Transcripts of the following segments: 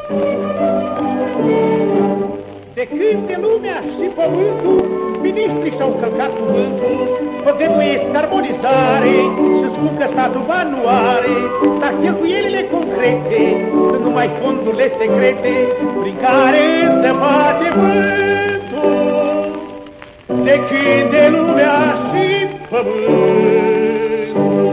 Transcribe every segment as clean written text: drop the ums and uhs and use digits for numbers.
De când de lumea și pământul, miniștrii și-au călcat cuvântul, făgăduiesc armonizare și spun că statul bani nu are, dar cheltuielile concrete sunt numai fondurile secrete prin care se bate vântul. De când de lumea și pământul,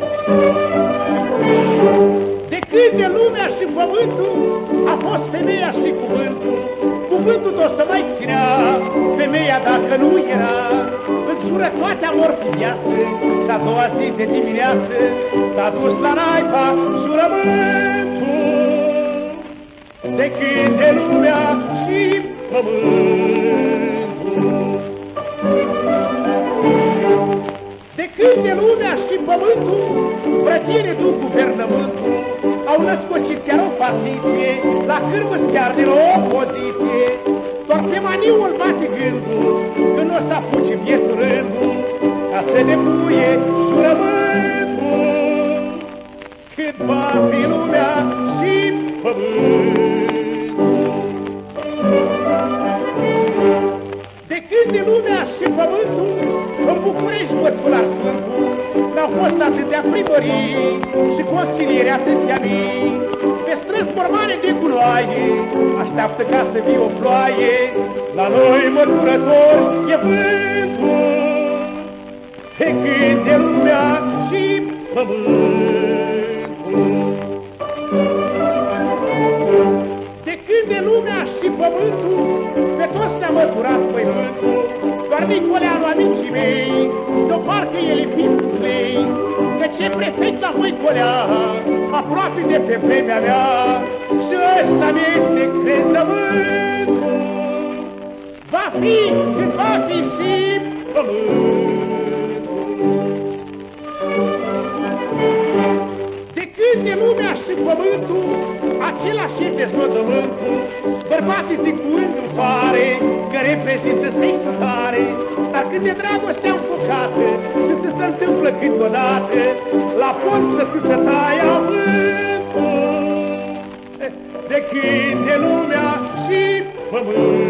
de când de lumea și pământul a fost femeia și cuvântul, cuvântul tot să mai ținea, femeia dacă nu era, însură toate amor cu viață, și a doua zi de dimineață s-a dus la naiba jurământul. De când de lumea și pământul, de când de lumea și pământul, frățire du guvernământul, au născocit chiar o partiție, la cârmă chiar de la opoziție. Doar pe maniul bate gândul, că nu o să apuce viețul rândul, ca să depuie jurământul. Cât va fi lumea și pământul, de când de lumea și pământul, în București Măscular Sfântul, n-au fost atâtea primării și consilieri atâția mii. Pe străzi mormane de gunoaie, așteaptă ca să fie o ploaie, la noi măturători e vântul. De când de lumea și pământul, de când de lumea și pământul, pe toți ne-a măturat pământul. Doar Nicoleanu, amicii mei, de-o parcă el e fiul ei, că ce prefect la Voicolea, aproape de pe vremea mea, și ăsta mi-este crezământul. Va fi cât va fi și pământul. De când de lumea și pământul, același e deznodământul, bărbații zic cuvântul pare, că reprezintă sexul tare, dar când de dragostea înfocată, când se întâmplă câteodată, la ponță cu să taia vântul. De când de lumea și pământul,